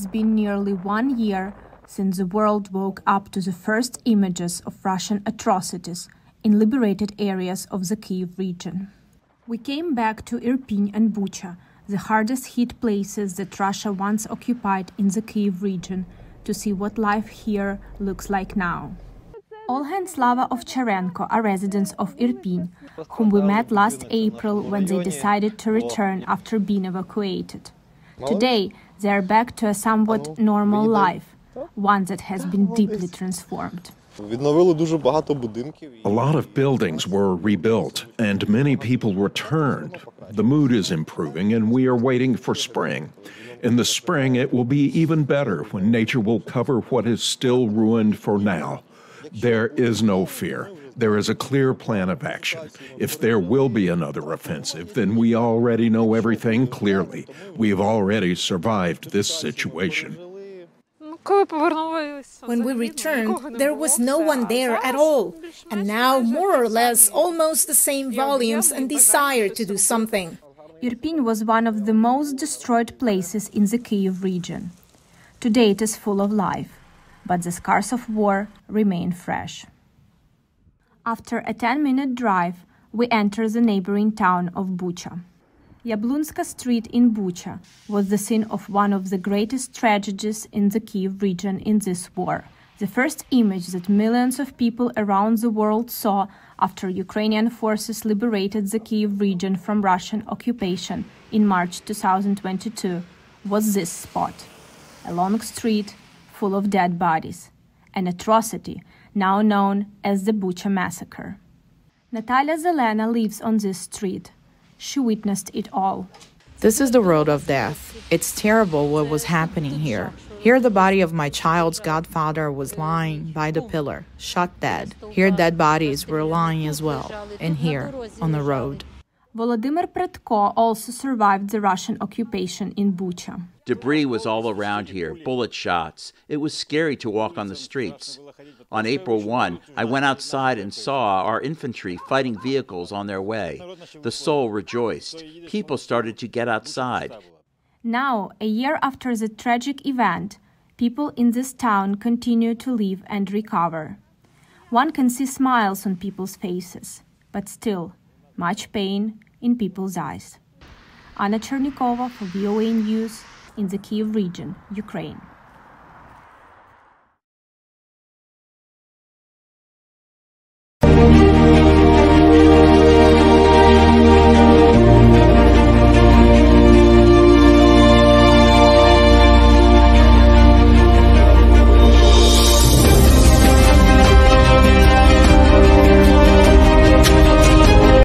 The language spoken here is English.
been nearly 1 year since the world woke up to the first images of Russian atrocities in liberated areas of the Kyiv region. We came back to Irpin and Bucha, the hardest hit places that Russia once occupied in the Kyiv region, to see what life here looks like now. Olha and Slava Ovcharenko are residents of Irpin, whom we met last April when they decided to return after being evacuated. Today, they are back to a somewhat normal life, one that has been deeply transformed. A lot of buildings were rebuilt and many people returned. The mood is improving and we are waiting for spring. In the spring, it will be even better when nature will cover what is still ruined for now. There is no fear. There is a clear plan of action. If there will be another offensive, then we already know everything clearly. We have already survived this situation. When we returned, there was no one there at all. And now, more or less, almost the same volumes and desire to do something. Irpin was one of the most destroyed places in the Kyiv region. Today it is full of life, but the scars of war remain fresh. After a 10-minute drive, we enter the neighboring town of Bucha. Yablunska Street in Bucha was the scene of one of the greatest tragedies in the Kyiv region in this war. The first image that millions of people around the world saw after Ukrainian forces liberated the Kyiv region from Russian occupation in March 2022 was this spot, a long street full of dead bodies, an atrocity now known as the Bucha massacre. Natalia Zelena lives on this street. She witnessed it all. This is the road of death. It's terrible what was happening here. Here the body of my child's godfather was lying by the pillar, shot dead. Here dead bodies were lying as well, and here, on the road. Volodymyr Predko also survived the Russian occupation in Bucha. Debris was all around here, bullet shots. It was scary to walk on the streets. On April 1, I went outside and saw our infantry fighting vehicles on their way. The soul rejoiced. People started to get outside. Now, a year after the tragic event, people in this town continue to live and recover. One can see smiles on people's faces, but still, much pain in people's eyes. Anna Chernikova for VOA News in the Kyiv region, Ukraine.